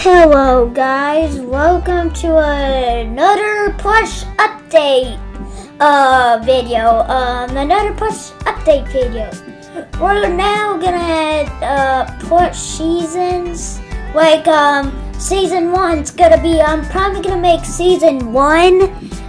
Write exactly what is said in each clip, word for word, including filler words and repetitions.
Hello guys, welcome to another plush update uh, video, um, another plush update video. We're now gonna add uh, plush seasons, like um, season one's gonna be, I'm probably gonna make season one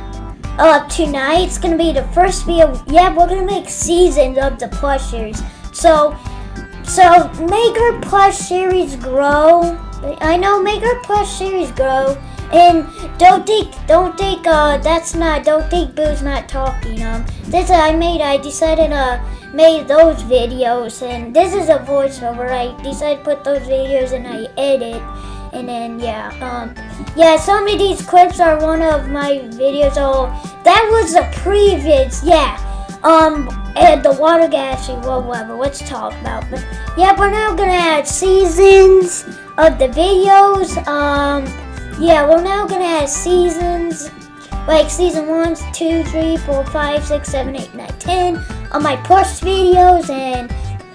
uh, tonight. It's gonna be the first video. Yeah, we're gonna make seasons of the plush series. So, so make our plush series grow. I know, make our plush series grow, and don't think, don't think, uh, that's not, don't think Boo's not talking, um, this I made, I decided, uh, made those videos, and this is a voiceover. I decided to put those videos, and I edit, and then, yeah, um, yeah, some of these clips are one of my videos. Oh, that was the previous, yeah, um, and the water galaxy, well, whatever, let's talk about, but, yeah, we're now gonna add seasons of the videos. Um, yeah, we're now gonna add seasons, like season one, two, three, four, five, six, seven, eight, nine, ten on my plush videos, and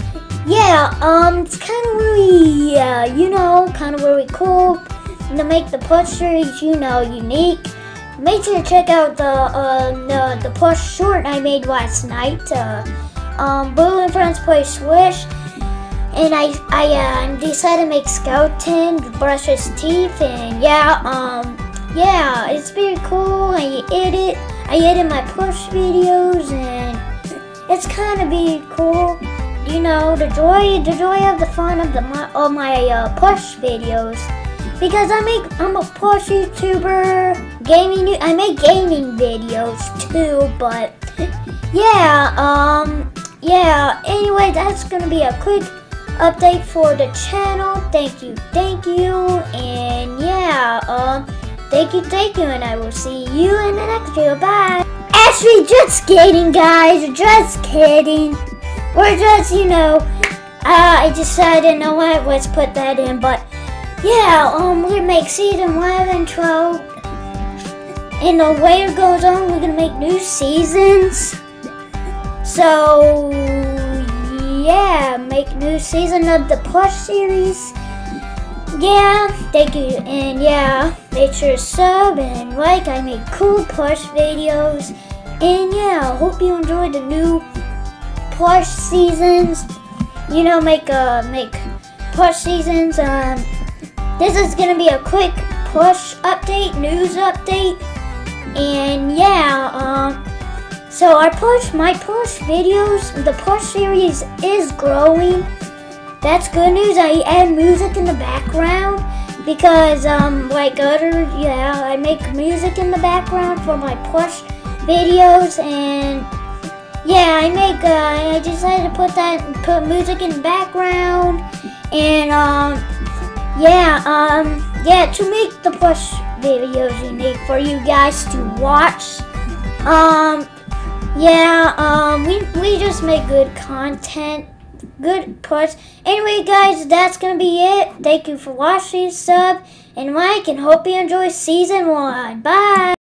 yeah, um, it's kind of really, uh, you know, kind of really cool to make the plush series, you know, unique. Make sure to check out the uh, the, the plush short I made last night. Uh, um, Boo and Friends Play Swish. And I, I uh, decided to make Skeleton brush his teeth, and yeah, um, yeah, it's very cool. I edit, I edit my plush videos, and it's kind of be cool. You know, the joy, the joy of the fun of the of my uh, plush videos, because I make, I'm a plush YouTuber, gaming. I make gaming videos too, but yeah, um, yeah. Anyway, that's gonna be a quick update for the channel. Thank you, thank you, and yeah, um, thank you, thank you, and I will see you in the next video. Bye. Actually, just kidding, guys. Just kidding. We're just, you know, uh, I decided, you know what? Let's put that in. But yeah, um, we're gonna make season eleven, twelve, and the way it goes on, we're gonna make new seasons. So yeah, make new season of the plush series. Yeah, thank you, and yeah, make sure to sub and like. I make cool plush videos, and yeah, hope you enjoyed the new plush seasons. You know, make uh make plush seasons. Um, this is gonna be a quick plush update, news update, and yeah, um. So our plush, my plush videos, the plush series is growing. That's good news. I add music in the background because, um, like other, yeah, I make music in the background for my plush videos, and yeah, I make. Uh, I decided to put that, put music in the background, and um, yeah, um, yeah, to make the plush videos unique for you guys to watch. Um. Yeah, um, we, we just make good content, good push. Anyway, guys, that's gonna be it. Thank you for watching, sub, and like, and hope you enjoy season one. Bye!